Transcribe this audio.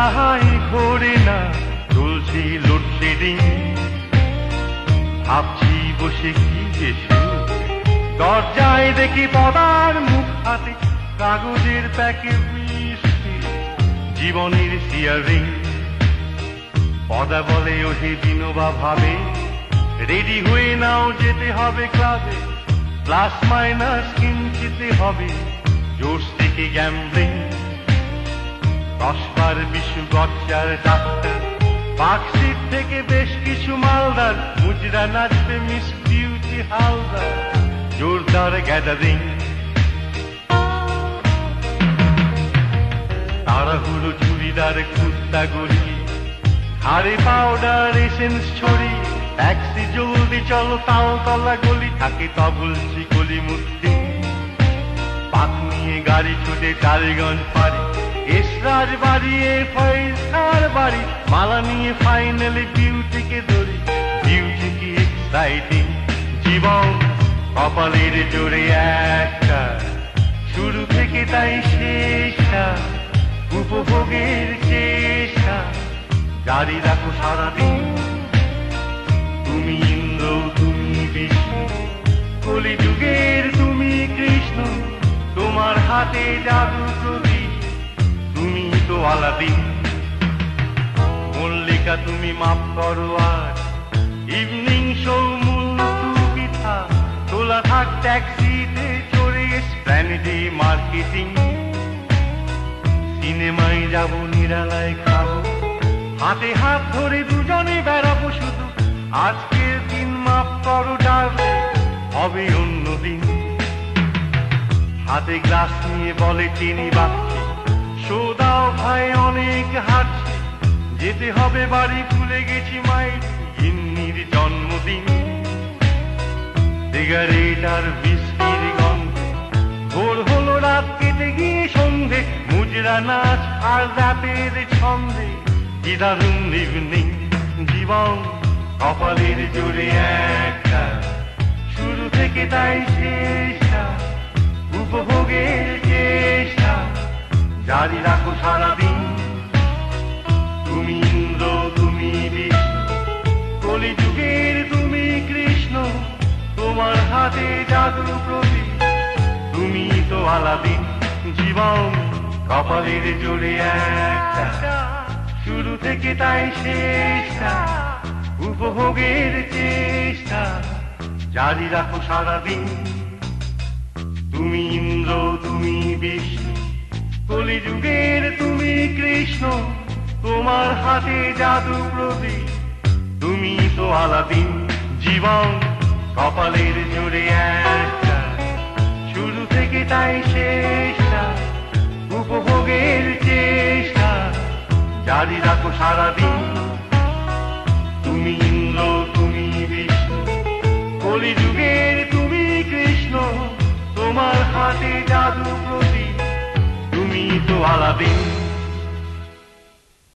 High ঘোরে না, চলছে লোডশেডিং। ভাবছি বসে কি যে সুখ, দরজায় দেখি পদার মুখ হাতে, কাগজের প্যাকে বৃষ্টি, জীবনের সিয়ারিং। পদা বলে ওহে বিনোবা ভাবে, রেডি হয়ে নাও যেতে হবে ক্লাবে, প্লাস মাইনাস কিনতে হবে, জোশ থেকে গ্যাম্বলিং। 10 বার বিশু গচ্চার ডাক্তার, পার্কশিট থেকে বেশ কিছু মালদার, মুজরা নাচবে মিস বিউটি হালদার, জোরদার গ্যাদারিং। তাড়াহুড়ো চুড়িদার কুর্তা গড়িয়ে, হাড়ে পাউডার এসেন্স ছড়িয়ে, ট্যাক্সি জলদি চলো তালতলা গলি, থাকে তবলছি গলি মুক্তি। পাক নিয়ে গাড়ি ছুটে টালিগঞ্জ পারি, এসরাজ বাড়িয়ে ফয়েজ খার বাড়ি, মালা নিয়ে ফাইনালি বিউটিকে ধরি, বিউটি কি এক্সাইটিং। জীবন কপালের জোরে একটা, শুরু থেকে তাই শেষটা, উপভোগের চেষ্টা জারি রাখো সারাদিন। তুমি ইন্দ্র তুমি বিষ্ণু, কলি যুগের তুমি কৃষ্ণ, তোমার হাতে জাদু প্রদীপ, তুমি তো আলাদিন। মল্লিকা তুমি মাফ করো আর, ইভিনিং শো মূল পিঠা, তোলা থাক ট্যাক্সিতে চড়ে এসপ্ল্যানেডে মার্কেটিং। সিনেমায় যাবো নিরালায় খাবো, হাতে হাত ধরে দুজনে বেড়াবো শুধু, আজকের দিন মাফ করো ডার্লিং, হবে অন্যদিন। হাতে গ্লাস নিয়ে বলে চিনি বাচ্চি, সোদাও ভাই অনেক হাঁটছি, যেতে হবে বাড়ি, ভুলে গেছি মায়ের গিন্নির জন্মদিন। সিগারেট আর বিস্কির গন্ধে ভোর হলো, রাত কেটে গিয়ে সন্ধে, মুজরা নাচ আর রাতের ছন্দে, কি দারুণ ইভিনিং। জীবন কপালের জোরে একটা, শুরু থেকে তাই শেষটা, উপভোগের চেষ্টা জারি রাখো সারাদিন। তুমি ইন্দ্র তুমি বিষ্ণু, কলি যুগের তুমি কৃষ্ণ, তোমার হাতে জাদু প্রদীপ, তুমি তো আলাদিন। জীবন কপালের জোরে একটা, শুরু থেকে তাই শেষটা, উপভোগের চেষ্টা জারি রাখো সারাদিন। তুমি ইন্দ্র তুমি বিষ্ণু, কলি যুগের তুমি কৃষ্ণ, তোমার হাতে জাদু প্রদীপ, তুমি তো আলাদিন। জীবন কপালের জোরে একটা, শুরু থেকে তাই শেষটা, উপভোগের চেষ্টা জারি রাখো সারাদিন। তুমি ইন্দ্র তুমি বিষ্ণু, কলি যুগের তুমি কৃষ্ণ, তোমার হাতে জাদু প্রদীপ, তুমি তো আলাদিন।